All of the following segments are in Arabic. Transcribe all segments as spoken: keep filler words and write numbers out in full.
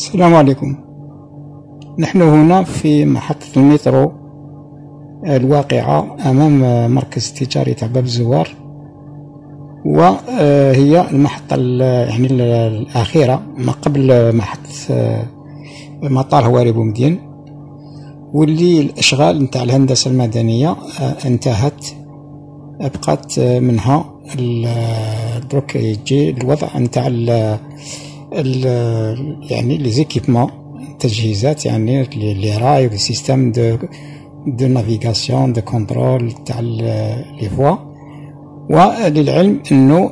السلام عليكم. نحن هنا في محطة المترو الواقعة أمام مركز التجاري تاع باب الزوار، وهي المحطة يعني الأخيرة ما قبل محطة مطار هواري بومدين، واللي الأشغال نتاع الهندسة المدنية انتهت. بقات منها دروك يجي الوضع نتاع يعني لي زيكيبمون تجهيزات، يعني لي راي و سيستم دو دو نافيغاسيون دو كونترول تاع لي فوا. وللعلم انه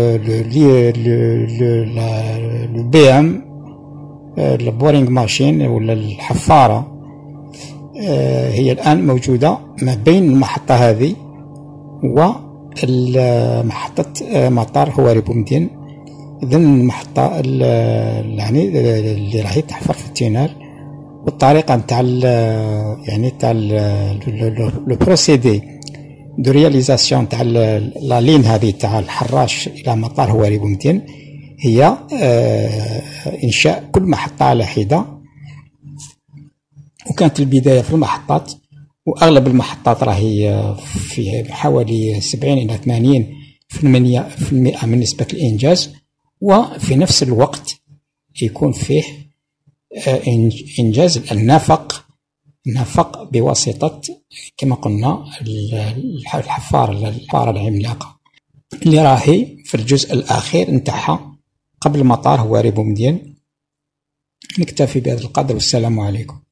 لو بي ام البورينغ ماشين ولا الحفاره هي الان موجوده ما بين المحطه هذه ومحطه مطار هواري بومدين. إذن المحطة يعني اللي راهي تحفر في التونال، والطريقة نتاع يعني تاع لو بروسيدي دو رياليزاسيون تاع لا لين هذه تاع الحراش إلى مطار هواري بومدين هي إنشاء كل محطة على حدة. وكانت البداية في المحطات، وأغلب المحطات راهي في حوالي سبعين إلى ثمانين في المئة من نسبة الإنجاز، وفي نفس الوقت يكون فيه إنجاز النفق النفق بواسطة كما قلنا الحفارة الحفارة العملاقة اللي راهي في الجزء الأخير نتاعها قبل مطار هواري بومدين. نكتفي بهذا القدر، والسلام عليكم.